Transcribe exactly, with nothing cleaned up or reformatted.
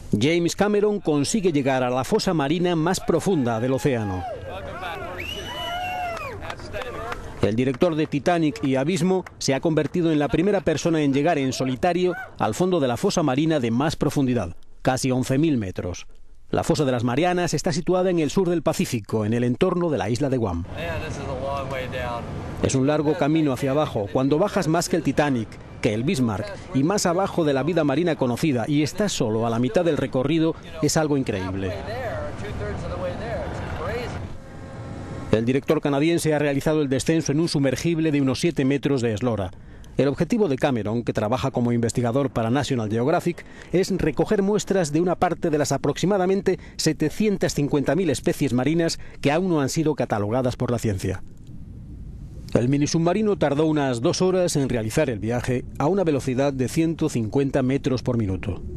James Cameron consigue llegar a la fosa marina más profunda del océano. El director de Titanic y Abismo se ha convertido en la primera persona en llegar en solitario al fondo de la fosa marina de más profundidad, casi once mil metros. La fosa de las Marianas está situada en el sur del Pacífico, en el entorno de la isla de Guam. Es un largo camino hacia abajo, cuando bajas más que el Titanic, que el Bismarck, y más abajo de la vida marina conocida, y estás solo a la mitad del recorrido, es algo increíble. El director canadiense ha realizado el descenso en un sumergible de unos siete metros de eslora. El objetivo de Cameron, que trabaja como investigador para National Geographic, es recoger muestras de una parte de las aproximadamente setecientas cincuenta mil especies marinas que aún no han sido catalogadas por la ciencia. El minisubmarino tardó unas dos horas en realizar el viaje a una velocidad de ciento cincuenta metros por minuto.